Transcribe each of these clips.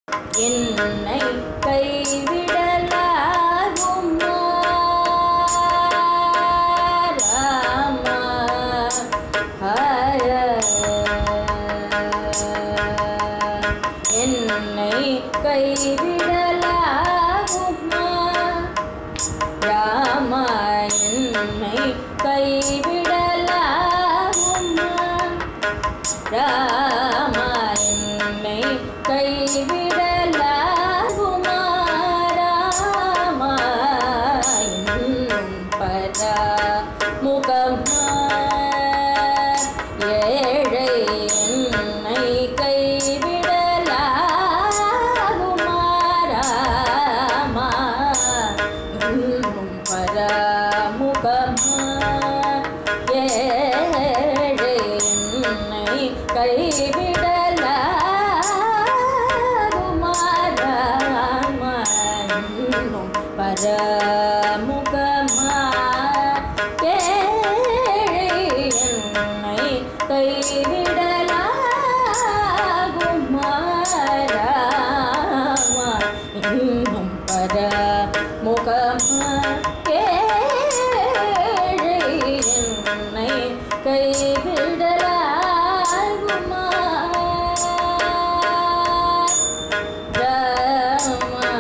என்னை கைவிடலாகுமா ராமா என்னை கைவிடலாகுமா ராமா என்னை கைவிடலாகுமா ராமா என்னை கைவிடலாகுமா ராமா இன்னும் பராமுகமா ஏழை என்னை கைவிடலாகுமா ராமா இன்னும் பராமுகமா ஏழை என்னை கைவிடலாகுமா ராமா இன்னும் பராமுகமா ஏழை என்னை கைவிடலாகுமா ராமா இன்னும் பராமுகமா ஏழை என்னை கைவிடலாகுமா ராமா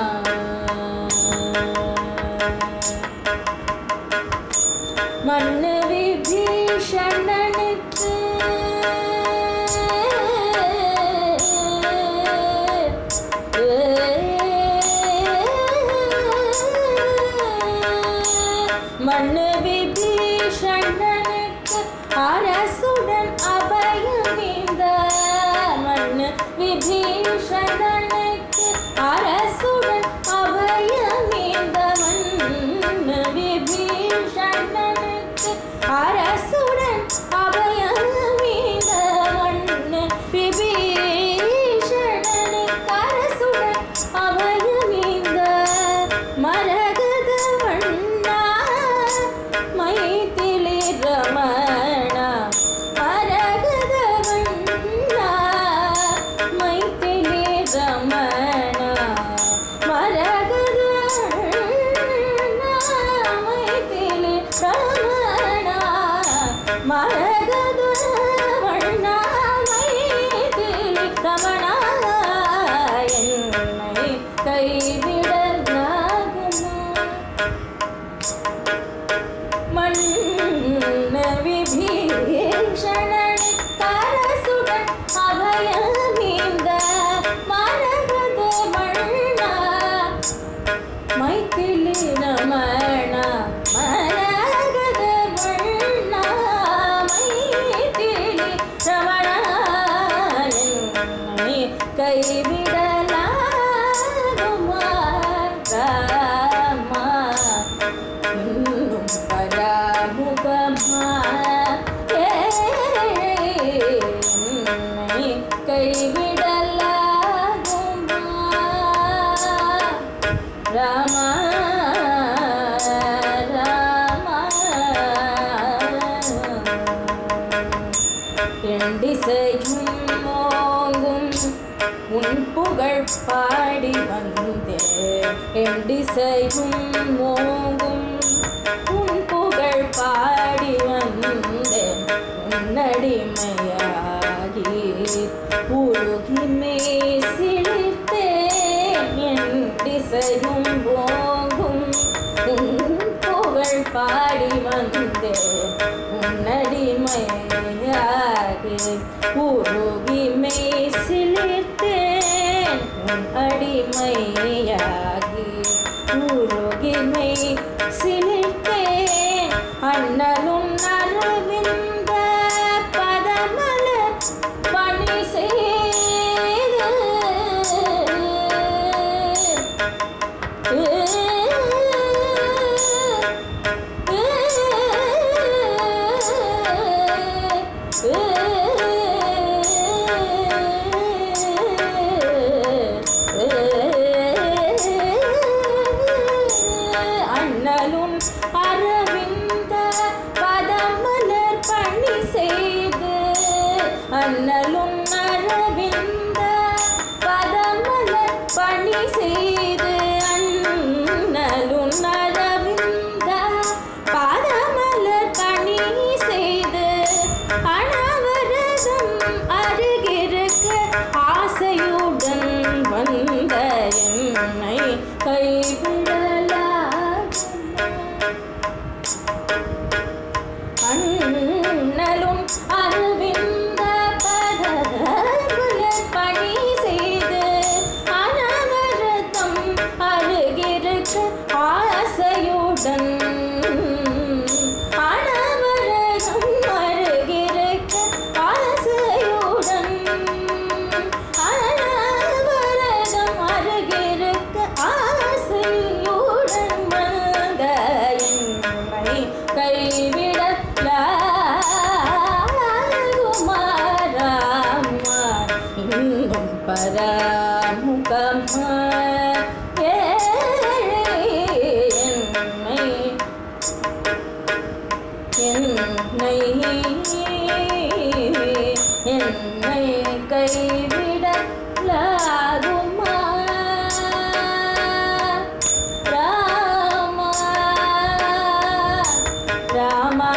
மன்னு விபீஷணனுக்கு மன்னு விபீஷணனுக்கு அரசுடன் அபயமீந்த மன்னு விபீஷணனுக்கு அரசுடன் அபயமீந்த மன்னு விபீஷணனுக்கு அரசுடன் அபயமீந்த மன்னு விபீஷணனுக்கு அரசுடன் அபயமீந்த மரகத வண்ணா மைதிலி ரமணா மரகத வண்ணா மைதிலி ரமணா மரகத வண்ணா மைதிலி ரமணா மரகத வண்ணா மைதிலி ரமணா என்னை கைவிடலாகுமா மன்னு விபீஷணனுக்கு அரசுடன் அபயமீந்த மரகத வண்ணா மைதிலி ரமணா மரகத வண்ணா மைதிலி ரமணா என்னை கைவிடலாகுமா ராமா இன்னும் பராமுகமா என்னை கைவிடலாகுமா ராமா ராமா எண்டிசையும் மோங்கும் உன் புகழ் பாடி வந்தேன் எண்டிசையும் மோங்கும் உன் புகழ் பாடி வந்தேன் உன்னடிமையாகி உருகி மேசிலித்தேன் எண்டிசையும் மோங்கும் உன் புகழ் பாடி வந்தேன் உன்னடிமையாகி உருகி மேசிலித்தேன் உன் அடிமையாகி உருகி மேசிலித்தேன் அண்ணலும் அரவிந்த பதமல பணி செய்து அண்ணலும் அரவிந்த என்னை கைவிடலாகுமா ராமா ராமா